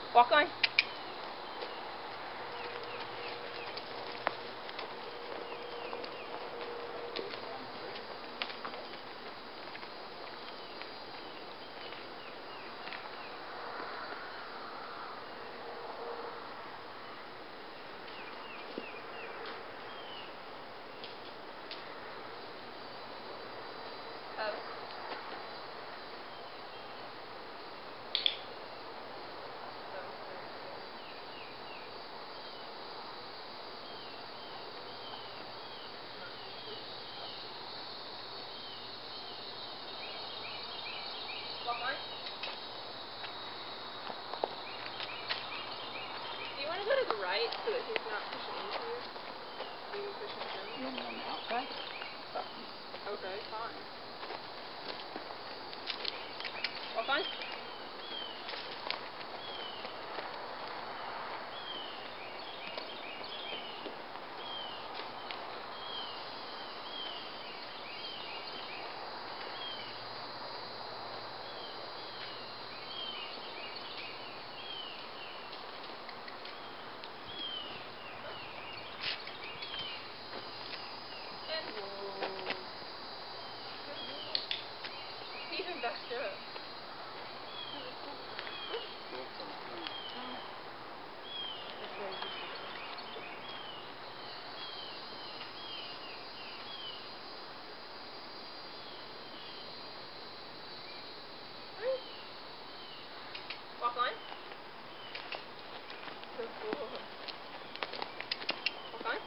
Walk on. Walk on. Do you want to go to the right so that he's not pushing into you? Maybe pushing him? You want to outside? Okay, fine. Walk on. Even back up. Walk on. Good boy. Walk on.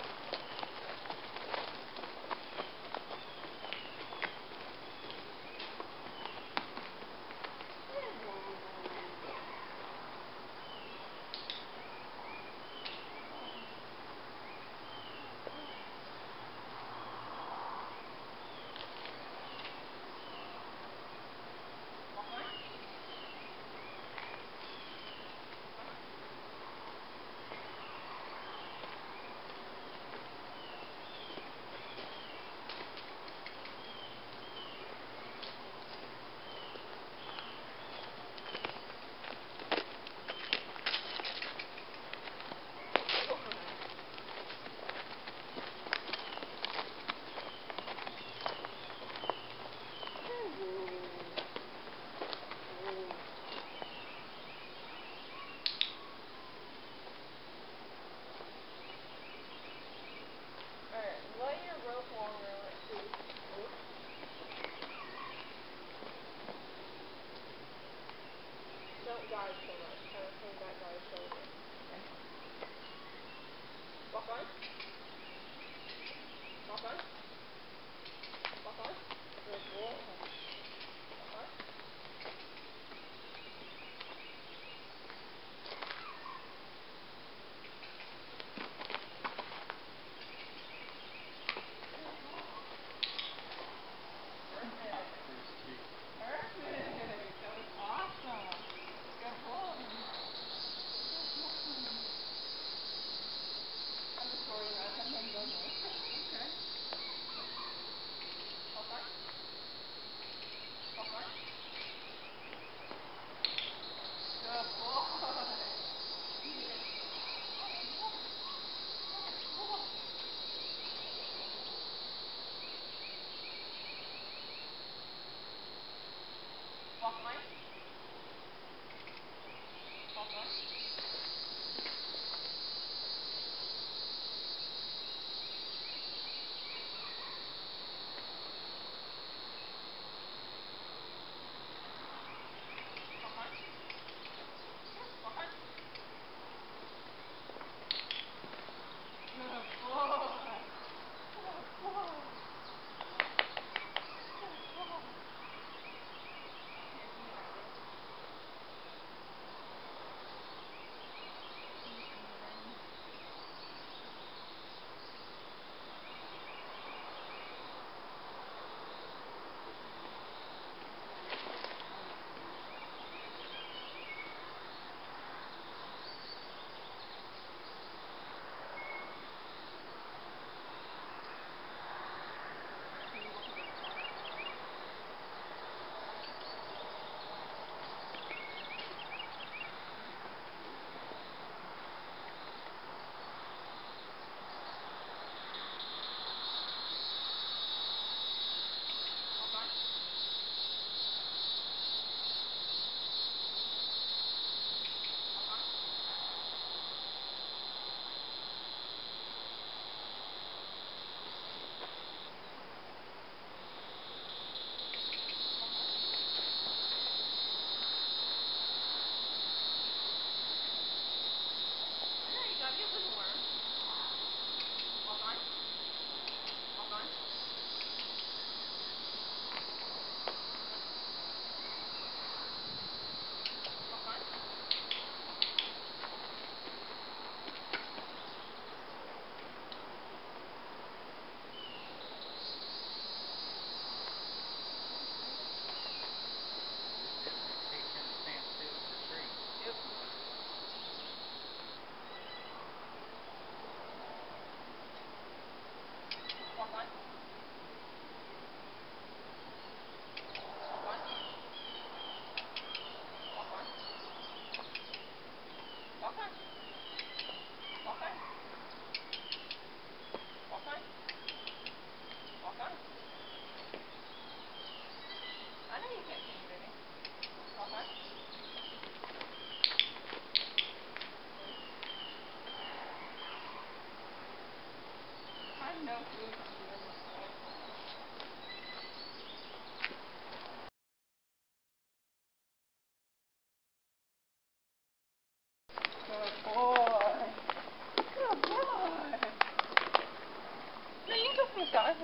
Don't dive so much. Kind of hang back by his shoulder. Okay. Walk on. Walk on. Walk on. Good boy. Walk on. Perfect. That was awesome. Good boy. I'm just sorry, I sometimes don't know. Okay. Walk on. Walk on. Good boy. Walk on. Walk on. Walk on. Walk on. Good boy. Good boy. Good boy. Here, give me that, bro.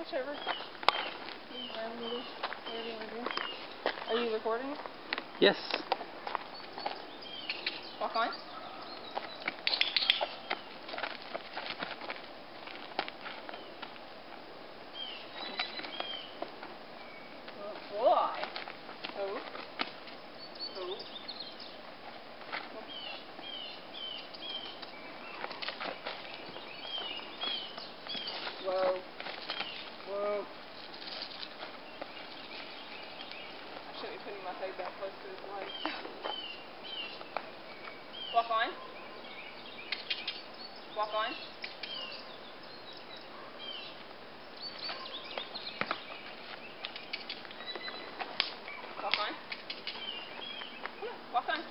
whichever. Whatever you want to do. Are you recording? Yes. Walk on. Oh boy. Oh. Oh. Whoa. Whoa. I shouldn't be putting my head that close to his light. Walk on. Walk on. Walk on. Yeah, walk on.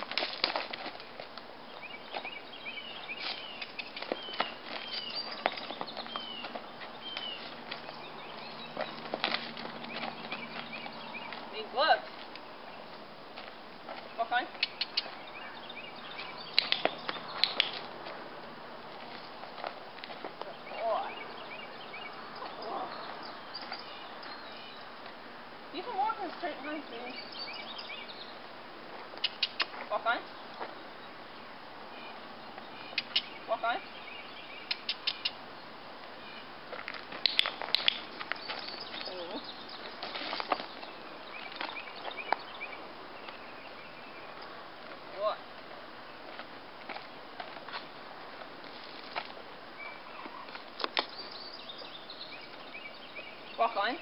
Need gloves. Walk on. You can walk in straight lines, man. Walk on. Walk on. Ooh. What? Walk on.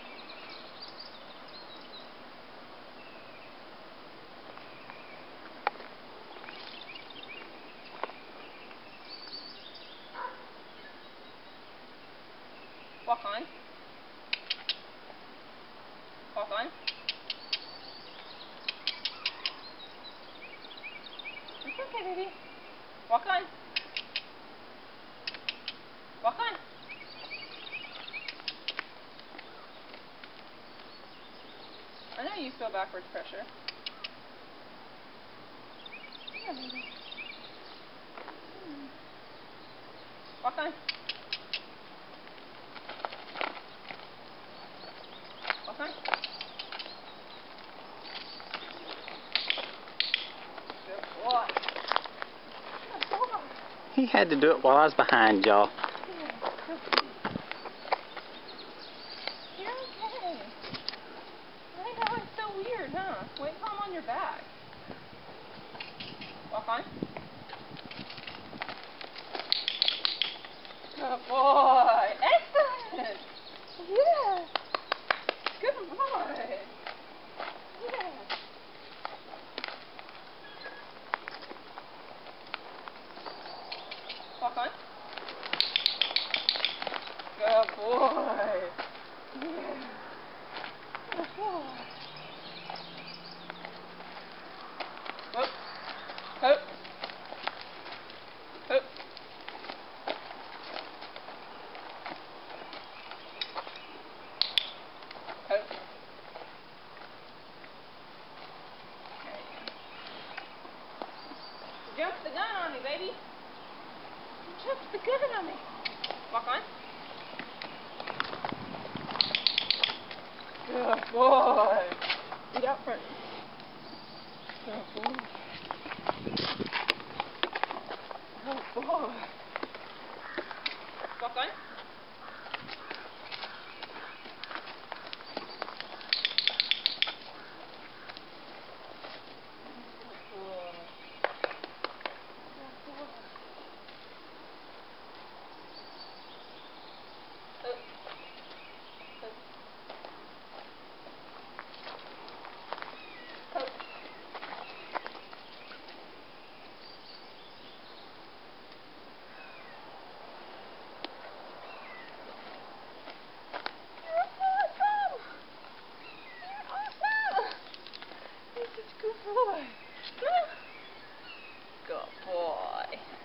Walk on. Walk on. It's okay, baby. Walk on. Walk on. I know you feel backwards pressure. Yeah, baby. Walk on. Walk on. Good boy. Good boy. He had to do it while I was behind y'all. You're okay. I know, it's so weird, huh? Wait till I'm on your back. Walk on. Good boy. Excellent. Yeah. Good boy. Yeah. Walk on. Good boy. Yeah. Good boy. Whoop. Hoop. Hoop. Hoop. There you go. Jump the gun on me, baby. Jump the gun on me. Walk on. Good boy. Get out front. Good boy. Good boy. Walk on. Good boy. Good boy.